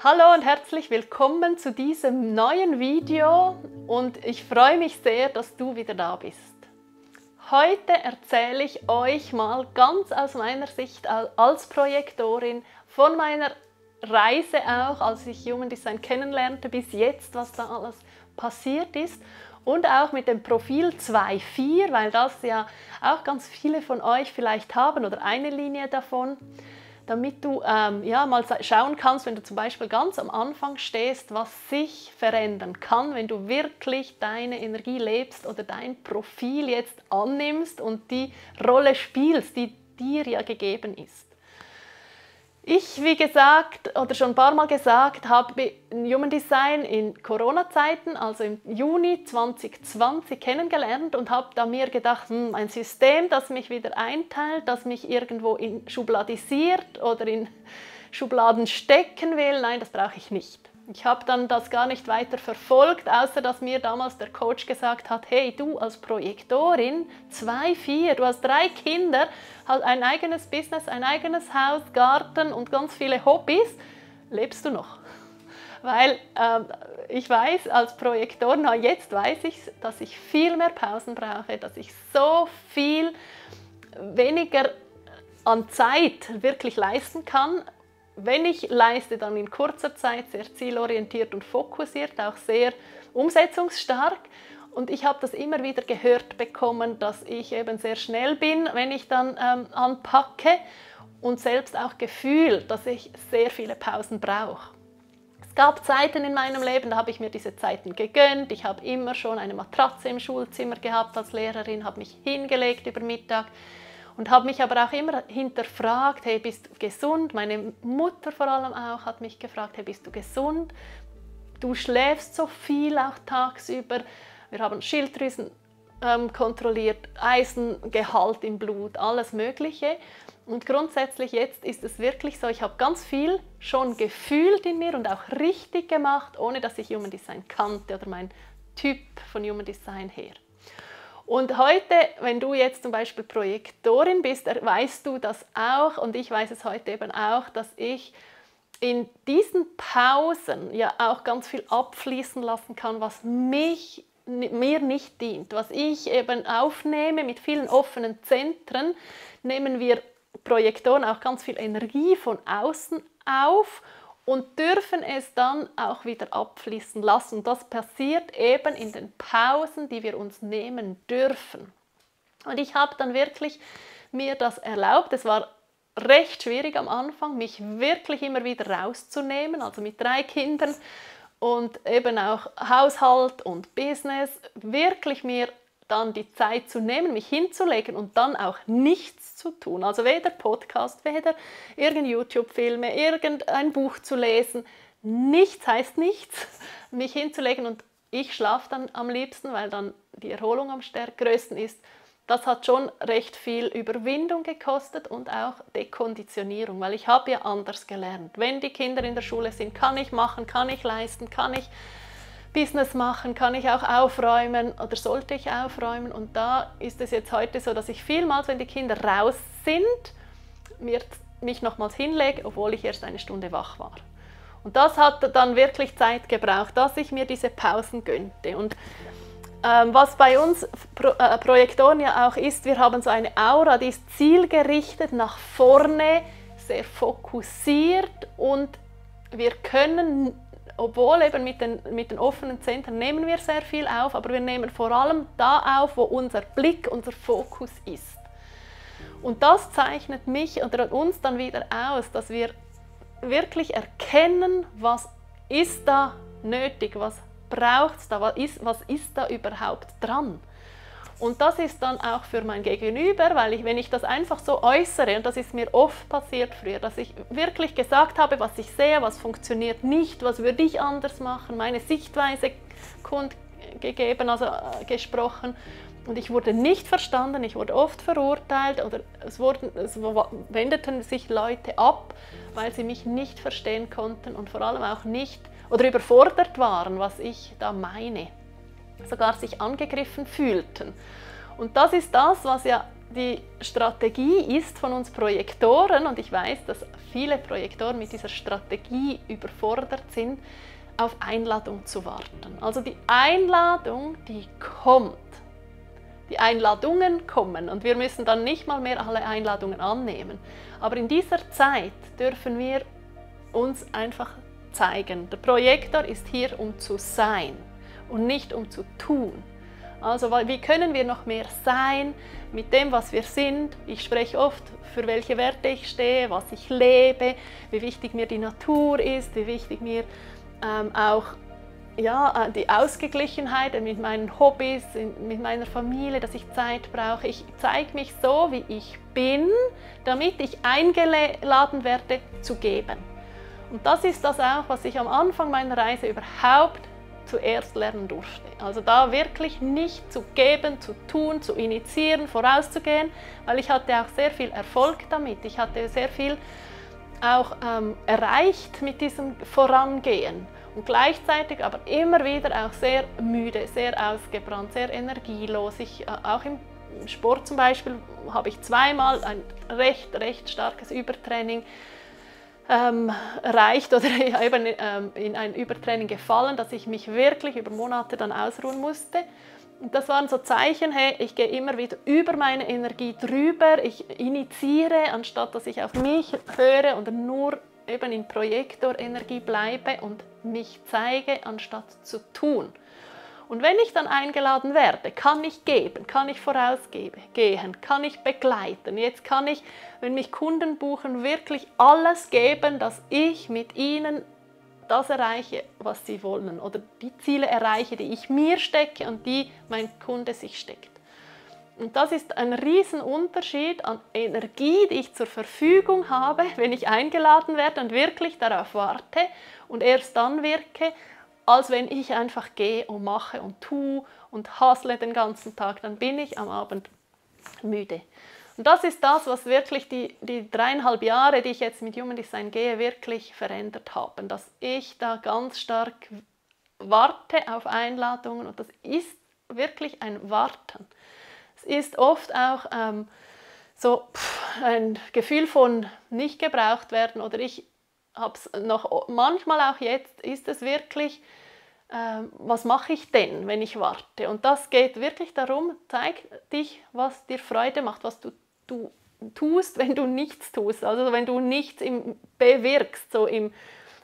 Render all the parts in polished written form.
Hallo und herzlich willkommen zu diesem neuen Video und ich freue mich sehr, dass du wieder da bist. Heute erzähle ich euch mal ganz aus meiner Sicht als Projektorin von meiner Reise auch, als ich Human Design kennenlernte, bis jetzt, was da alles passiert ist. Und auch mit dem Profil 2.4, weil das ja auch ganz viele von euch vielleicht haben oder eine Linie davon, damit du mal schauen kannst, wenn du zum Beispiel ganz am Anfang stehst, was sich verändern kann, wenn du wirklich deine Energie lebst oder dein Profil jetzt annimmst und die Rolle spielst, die dir ja gegeben ist. Ich, wie gesagt, oder schon ein paar Mal gesagt, habe Human Design in Corona-Zeiten, also im Juni 2020 kennengelernt und habe da mir gedacht, ein System, das mich wieder einteilt, das mich irgendwo schubladisiert oder in Schubladen stecken will, nein, das brauche ich nicht. Ich habe dann das gar nicht weiter verfolgt, außer dass mir damals der Coach gesagt hat, hey, du als Projektorin, 2.4, du hast 3 Kinder, hast ein eigenes Business, ein eigenes Haus, Garten und ganz viele Hobbys, lebst du noch? Weil ich weiß, als Projektorin, jetzt weiß ich, dass ich viel mehr Pausen brauche, dass ich so viel weniger an Zeit wirklich leisten kann. Wenn ich leiste, dann in kurzer Zeit, sehr zielorientiert und fokussiert, auch sehr umsetzungsstark. Und ich habe das immer wieder gehört bekommen, dass ich eben sehr schnell bin, wenn ich dann anpacke und selbst auch gefühlt, dass ich sehr viele Pausen brauche. Es gab Zeiten in meinem Leben, da habe ich mir diese Zeiten gegönnt. Ich habe immer schon eine Matratze im Schulzimmer gehabt als Lehrerin, habe mich hingelegt über Mittag. Und habe mich aber auch immer hinterfragt, hey, bist du gesund? Meine Mutter vor allem auch hat mich gefragt, hey, bist du gesund? Du schläfst so viel auch tagsüber. Wir haben Schilddrüsen kontrolliert, Eisengehalt im Blut, alles Mögliche. Und grundsätzlich jetzt ist es wirklich so, ich habe ganz viel schon gefühlt in mir und auch richtig gemacht, ohne dass ich Human Design kannte oder mein Typ von Human Design her. Und heute, wenn du jetzt zum Beispiel Projektorin bist, weißt du das auch und ich weiß es heute eben auch, dass ich in diesen Pausen ja auch ganz viel abfließen lassen kann, was mir nicht dient. Was ich eben aufnehme mit vielen offenen Zentren, nehmen wir Projektoren auch ganz viel Energie von außen auf und dürfen es dann auch wieder abfließen lassen. Und das passiert eben in den Pausen, die wir uns nehmen dürfen. Und ich habe dann wirklich mir das erlaubt. Es war recht schwierig am Anfang, mich wirklich immer wieder rauszunehmen, also mit 3 Kindern und eben auch Haushalt und Business, wirklich mir dann die Zeit zu nehmen, mich hinzulegen und dann auch nichts zu tun. Also weder Podcast, weder irgendein YouTube-Filme, irgendein Buch zu lesen. Nichts heißt nichts. Mich hinzulegen und ich schlafe dann am liebsten, weil dann die Erholung am größten ist. Das hat schon recht viel Überwindung gekostet und auch Dekonditionierung, weil ich habe ja anders gelernt. Wenn die Kinder in der Schule sind, kann ich machen, kann ich leisten, kann ich Business machen, kann ich auch aufräumen oder sollte ich aufräumen. Und da ist es jetzt heute so, dass ich vielmals, wenn die Kinder raus sind, mich nochmals hinlege, obwohl ich erst eine Stunde wach war. Und das hat dann wirklich Zeit gebraucht, dass ich mir diese Pausen gönnte. Und was bei uns Projektoren ja auch ist, wir haben so eine Aura, die ist zielgerichtet nach vorne, sehr fokussiert und wir können, obwohl eben mit den offenen Zentren nehmen wir sehr viel auf, aber wir nehmen vor allem da auf, wo unser Blick, unser Fokus ist. Und das zeichnet mich oder uns dann wieder aus, dass wir wirklich erkennen, was ist da nötig, was braucht es da, was ist da überhaupt dran. Und das ist dann auch für mein Gegenüber, weil wenn ich das einfach so äußere, und das ist mir oft passiert früher, dass ich wirklich gesagt habe, was ich sehe, was funktioniert nicht, was würde ich anders machen, meine Sichtweise kundgegeben, also gesprochen. Und ich wurde nicht verstanden, ich wurde oft verurteilt oder es wendeten sich Leute ab, weil sie mich nicht verstehen konnten und vor allem auch nicht oder überfordert waren, was ich da meine. Sogar sich angegriffen fühlten. Und das ist das, was ja die Strategie ist von uns Projektoren, und ich weiß, dass viele Projektoren mit dieser Strategie überfordert sind, auf Einladung zu warten. Also die Einladung, die kommt. Die Einladungen kommen und wir müssen dann nicht mal mehr alle Einladungen annehmen. Aber in dieser Zeit dürfen wir uns einfach zeigen. Der Projektor ist hier, um zu sein und nicht um zu tun. Also wie können wir noch mehr sein mit dem, was wir sind? Ich spreche oft, für welche Werte ich stehe, was ich lebe, wie wichtig mir die Natur ist, wie wichtig mir auch die Ausgeglichenheit mit meinen Hobbys, mit meiner Familie, dass ich Zeit brauche. Ich zeige mich so, wie ich bin, damit ich eingeladen werde, zu geben. Und das ist das auch, was ich am Anfang meiner Reise überhaupt zuerst lernen durfte. Also da wirklich nicht zu geben, zu tun, zu initiieren, vorauszugehen, weil ich hatte auch sehr viel Erfolg damit. Ich hatte sehr viel auch erreicht mit diesem Vorangehen und gleichzeitig aber immer wieder auch sehr müde, sehr ausgebrannt, sehr energielos. Auch im Sport zum Beispiel habe ich zweimal ein recht starkes Übertraining erreicht oder eben in ein Übertraining gefallen, dass ich mich wirklich über Monate dann ausruhen musste. Und das waren so Zeichen, hey, ich gehe immer wieder über meine Energie drüber, ich initiiere, anstatt dass ich auf mich höre und nur eben in Projektorenergie bleibe und mich zeige, anstatt zu tun. Und wenn ich dann eingeladen werde, kann ich geben, kann ich vorausgehen, kann ich begleiten. Jetzt kann ich, wenn mich Kunden buchen, wirklich alles geben, dass ich mit ihnen das erreiche, was sie wollen, oder die Ziele erreiche, die ich mir stecke und die mein Kunde sich steckt. Und das ist ein Riesenunterschied an Energie, die ich zur Verfügung habe, wenn ich eingeladen werde und wirklich darauf warte und erst dann wirke, als wenn ich einfach gehe und mache und tue und hustle den ganzen Tag. Dann bin ich am Abend müde. Und das ist das, was wirklich die 3,5 Jahre, die ich jetzt mit Human Design gehe, wirklich verändert haben. Dass ich da ganz stark warte auf Einladungen, und das ist wirklich ein Warten. Es ist oft auch ein Gefühl von nicht gebraucht werden, oder ich habe es noch manchmal auch jetzt, ist es wirklich, was mache ich denn, wenn ich warte? Und das geht wirklich darum, zeig dich, was dir Freude macht, was du tust, wenn du nichts tust, also wenn du nichts bewirkst, so im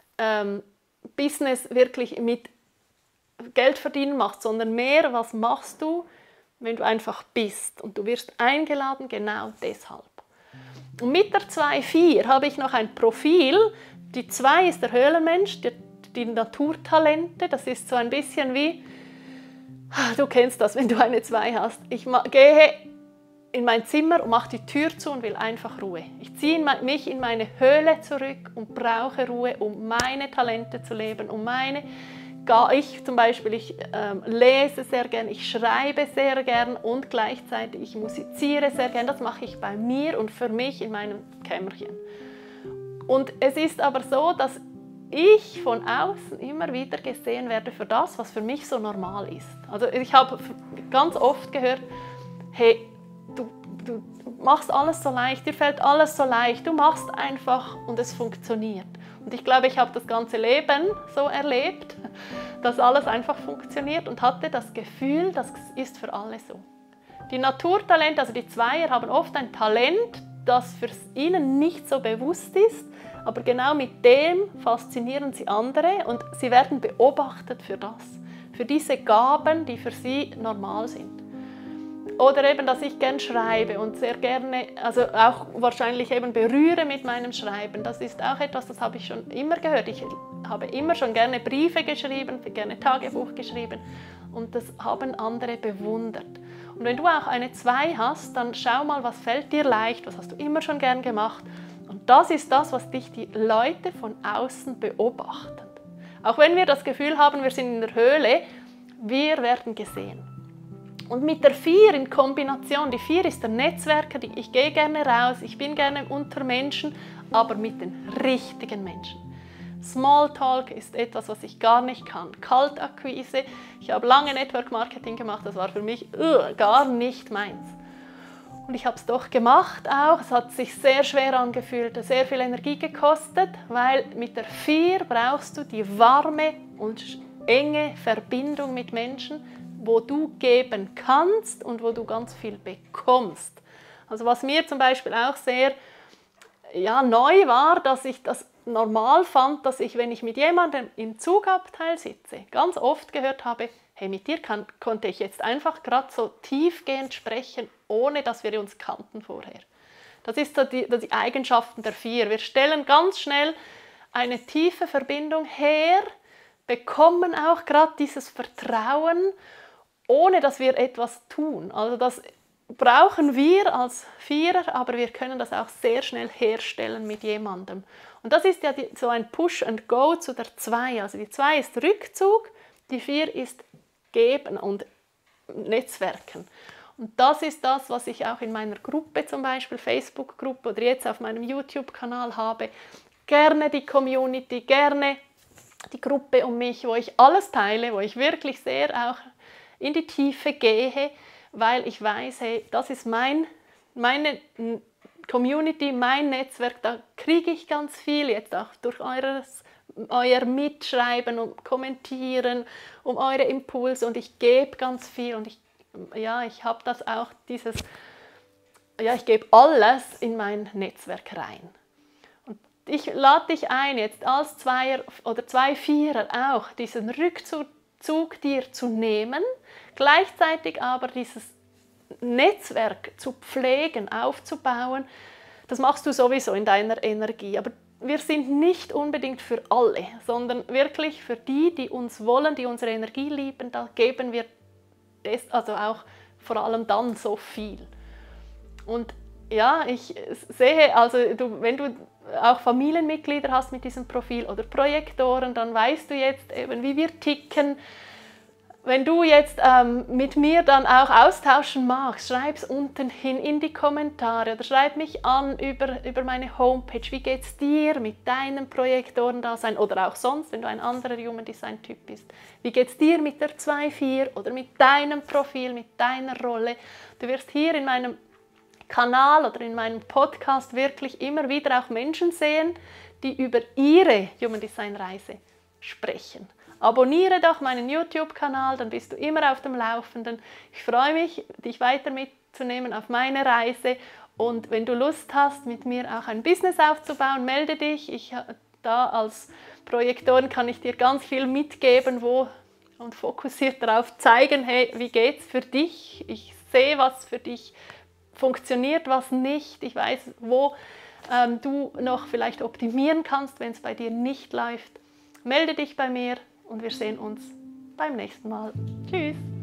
Business wirklich mit Geld verdienen machst, sondern mehr, was machst du, wenn du einfach bist, und du wirst eingeladen genau deshalb. Und mit der 2-4 habe ich noch ein Profil. Die 2 ist der Höhlenmensch, die Naturtalente. Das ist so ein bisschen wie, du kennst das, wenn du eine 2 hast. Ich gehe in mein Zimmer und mache die Tür zu und will einfach Ruhe. Ich ziehe mich in meine Höhle zurück und brauche Ruhe, um meine Talente zu leben, ich zum Beispiel, ich lese sehr gern, ich schreibe sehr gern und gleichzeitig ich musiziere sehr gern. Das mache ich bei mir und für mich in meinem Kämmerchen. Und es ist aber so, dass ich von außen immer wieder gesehen werde für das, was für mich so normal ist. Also ich habe ganz oft gehört, hey, du machst alles so leicht, dir fällt alles so leicht, du machst einfach und es funktioniert. Und ich glaube, ich habe das ganze Leben so erlebt, dass alles einfach funktioniert, und hatte das Gefühl, das ist für alle so. Die Naturtalente, also die 2er, haben oft ein Talent, das für ihnen nicht so bewusst ist, aber genau mit dem faszinieren sie andere und sie werden beobachtet für diese Gaben, die für sie normal sind. Oder eben, dass ich gern schreibe und sehr gerne, also auch wahrscheinlich eben berühre mit meinem Schreiben. Das ist auch etwas, das habe ich schon immer gehört. Ich habe immer schon gerne Briefe geschrieben, gerne Tagebuch geschrieben, und das haben andere bewundert. Und wenn du auch eine 2 hast, dann schau mal, was fällt dir leicht, was hast du immer schon gern gemacht. Und das ist das, was dich die Leute von außen beobachten. Auch wenn wir das Gefühl haben, wir sind in der Höhle, wir werden gesehen. Und mit der 4 in Kombination, die 4 ist der Netzwerker, ich gehe gerne raus, ich bin gerne unter Menschen, aber mit den richtigen Menschen. Smalltalk ist etwas, was ich gar nicht kann. Kaltakquise, ich habe lange Network Marketing gemacht, das war für mich gar nicht meins. Und ich habe es doch gemacht auch. Es hat sich sehr schwer angefühlt, sehr viel Energie gekostet, weil mit der 4 brauchst du die warme und enge Verbindung mit Menschen, wo du geben kannst und wo du ganz viel bekommst. Also was mir zum Beispiel auch sehr neu war, dass ich das normal fand, dass ich, wenn ich mit jemandem im Zugabteil sitze, ganz oft gehört habe, hey, mit dir konnte ich jetzt einfach gerade so tiefgehend sprechen, ohne dass wir uns kannten vorher. Das ist so die Eigenschaften der 4. Wir stellen ganz schnell eine tiefe Verbindung her, bekommen auch gerade dieses Vertrauen, ohne dass wir etwas tun. Also das brauchen wir als 4er, aber wir können das auch sehr schnell herstellen mit jemandem. Und das ist ja so ein Push and Go zu der 2. Also die 2 ist Rückzug, die 4 ist Geben und Netzwerken. Und das ist das, was ich auch in meiner Gruppe, zum Beispiel Facebook-Gruppe oder jetzt auf meinem YouTube-Kanal habe. Gerne die Community, gerne die Gruppe um mich, wo ich alles teile, wo ich wirklich sehr auch in die Tiefe gehe, weil ich weiß, hey, das ist meine Community, mein Netzwerk, da kriege ich ganz viel, jetzt auch durch euer Mitschreiben und Kommentieren, um eure Impulse und ich gebe ganz viel und ich habe das auch ich gebe alles in mein Netzwerk rein. Und ich lade dich ein, jetzt als 2er oder 2-4er auch diesen Rückzug dir zu nehmen, gleichzeitig aber dieses Netzwerk zu pflegen, aufzubauen. Das machst du sowieso in deiner Energie, aber wir sind nicht unbedingt für alle, sondern wirklich für die, die uns wollen, die unsere Energie lieben, da geben wir das, also auch vor allem dann so viel. Und ja, ich sehe, also wenn du auch Familienmitglieder hast mit diesem Profil oder Projektoren, dann weißt du jetzt eben, wie wir ticken. Wenn du jetzt mit mir dann auch austauschen magst, schreib es unten hin in die Kommentare oder schreib mich an über meine Homepage. Wie geht es dir mit deinem Projektorendasein oder auch sonst, wenn du ein anderer Human Design Typ bist? Wie geht es dir mit der 2-4 oder mit deinem Profil, mit deiner Rolle? Du wirst hier in meinem Kanal oder in meinem Podcast wirklich immer wieder auch Menschen sehen, die über ihre Human Design Reise sprechen. Abonniere doch meinen YouTube-Kanal, dann bist du immer auf dem Laufenden. Ich freue mich, dich weiter mitzunehmen auf meine Reise. Und wenn du Lust hast, mit mir auch ein Business aufzubauen, melde dich. Da als Projektorin kann ich dir ganz viel mitgeben und fokussiert darauf zeigen, hey, wie geht's für dich? Ich sehe, was für dich funktioniert, was nicht. Ich weiß, wo du noch vielleicht optimieren kannst, wenn es bei dir nicht läuft. Melde dich bei mir. Und wir sehen uns beim nächsten Mal. Tschüss!